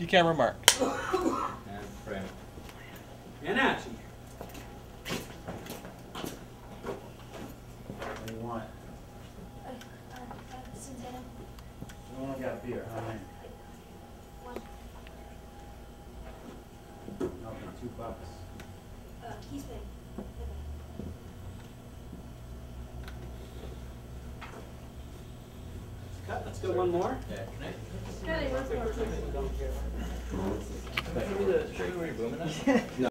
You camera mark. And frame. And action. What do you want? Centeno. We only got beer, how many? One. Okay, $2. Keys thing. Cut. Let's go one more. Yeah, can I? Really, once more. Show me where you're booming at?